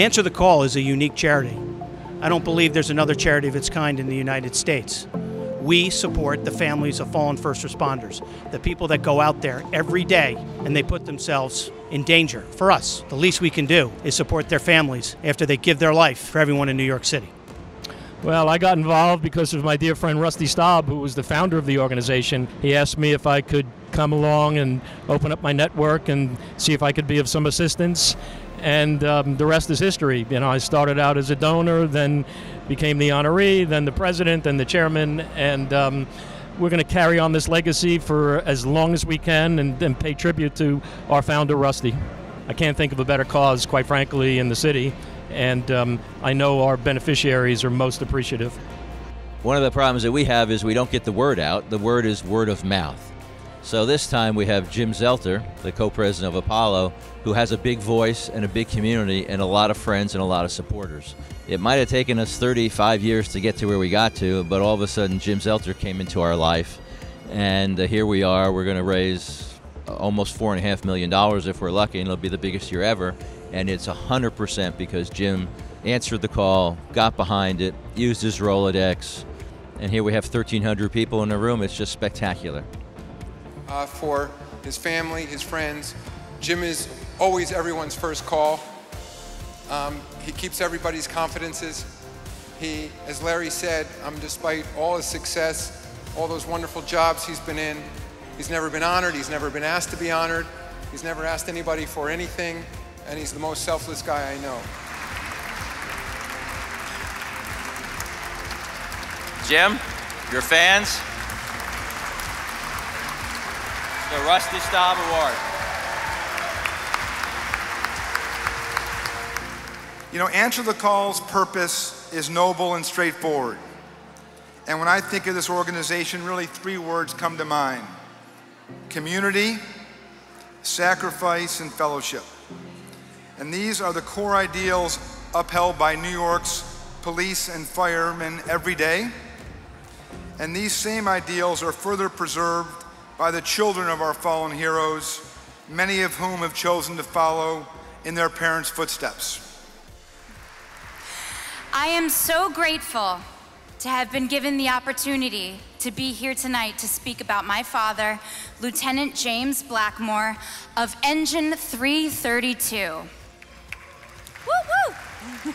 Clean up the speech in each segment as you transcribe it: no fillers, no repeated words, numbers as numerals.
Answer the Call is a unique charity. I don't believe there's another charity of its kind in the United States. We support the families of fallen first responders, the people that go out there every day and they put themselves in danger. For us, the least we can do is support their families after they give their life for everyone in New York City. Well, I got involved because of my dear friend Rusty Staub, who was the founder of the organization. He asked me if I could come along and open up my network and see if I could be of some assistance. And the rest is history. You know, I started out as a donor, then became the honoree, then the president, then the chairman, and we're going to carry on this legacy for as long as we can and pay tribute to our founder, Rusty. I can't think of a better cause, quite frankly, in the city, and I know our beneficiaries are most appreciative. One of the problems that we have is we don't get the word out. The word is word of mouth. So this time we have Jim Zelter, the co-president of Apollo, who has a big voice and a big community and a lot of friends and a lot of supporters. It might have taken us 35 years to get to where we got to, but all of a sudden Jim Zelter came into our life, and here we are. We're going to raise almost $4.5 million if we're lucky, and it'll be the biggest year ever. And it's 100% because Jim answered the call, got behind it, used his Rolodex, and here we have 1,300 people in the room. It's just spectacular. For his family, his friends. Jim is always everyone's first call. He keeps everybody's confidences. He, as Larry said, despite all his success, all those wonderful jobs he's been in, he's never been honored, he's never been asked to be honored, he's never asked anybody for anything, and he's the most selfless guy I know. Jim, your fans, the Rusty Staub Award. You know, Answer the Call's purpose is noble and straightforward. And when I think of this organization, really 3 words come to mind: community, sacrifice, and fellowship. And these are the core ideals upheld by New York's police and firemen every day. And these same ideals are further preserved by the children of our fallen heroes, many of whom have chosen to follow in their parents' footsteps. I am so grateful to have been given the opportunity to be here tonight to speak about my father, Lieutenant James Blackmore of Engine 332. Woo woo!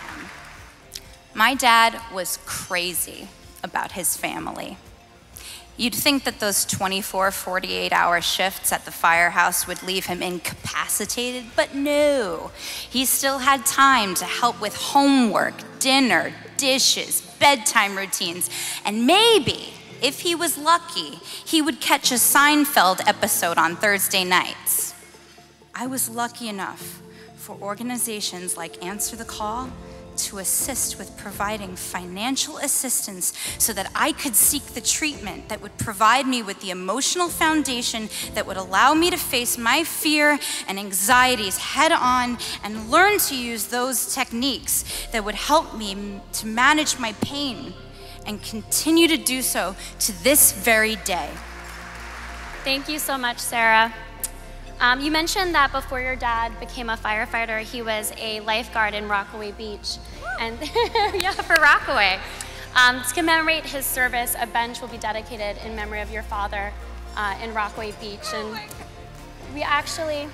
My dad was crazy about his family. You'd think that those 24, 48-hour shifts at the firehouse would leave him incapacitated, but no. He still had time to help with homework, dinner, dishes, bedtime routines, and maybe, if he was lucky, he would catch a Seinfeld episode on Thursday nights. I was lucky enough for organizations like Answer the Call to assist with providing financial assistance so that I could seek the treatment that would provide me with the emotional foundation that would allow me to face my fear and anxieties head on and learn to use those techniques that would help me to manage my pain and continue to do so to this very day. Thank you so much, Sarah. You mentioned that before your dad became a firefighter, he was a lifeguard in Rockaway Beach. And yeah, for Rockaway. To commemorate his service, a bench will be dedicated in memory of your father in Rockaway Beach. And we actually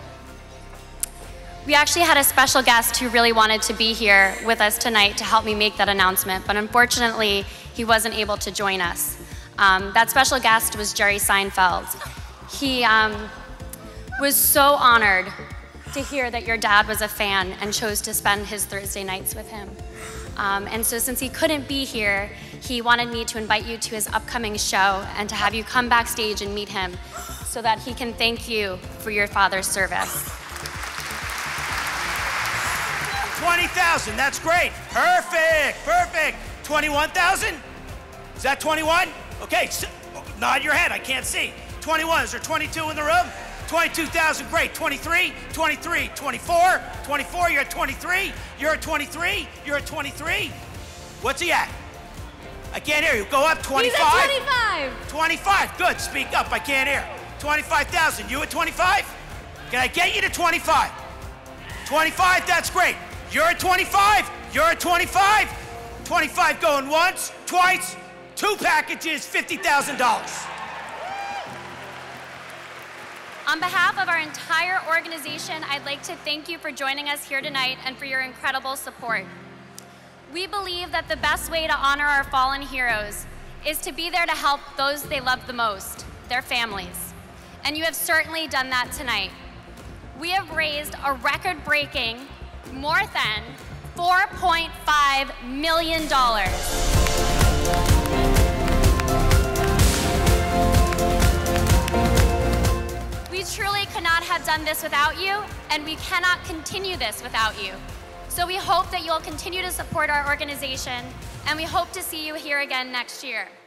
had a special guest who really wanted to be here with us tonight to help me make that announcement, but unfortunately, he wasn't able to join us. That special guest was Jerry Seinfeld. He was so honored to hear that your dad was a fan and chose to spend his Thursday nights with him. And so since he couldn't be here, he wanted me to invite you to his upcoming show and to have you come backstage and meet him so that he can thank you for your father's service. 20,000, that's great. Perfect, perfect. 21,000? Is that 21? Okay, nod your head, I can't see. 21, is there 22 in the room? 22,000, great. 23, 23, 24, 24, you're at 23, you're at 23, you're at 23. What's he at? I can't hear you. Go up, 25. He's at 25. 25, good, speak up, I can't hear. 25,000, you at 25? Can I get you to 25? 25, that's great. You're at 25. You're at 25. 25 going once, twice, 2 packages, $50,000. On behalf of our entire organization, I'd like to thank you for joining us here tonight and for your incredible support. We believe that the best way to honor our fallen heroes is to be there to help those they love the most, their families. And you have certainly done that tonight. We have raised a record-breaking more than $4.5 million. We truly could not have done this without you, and we cannot continue this without you. So we hope that you'll continue to support our organization, and we hope to see you here again next year.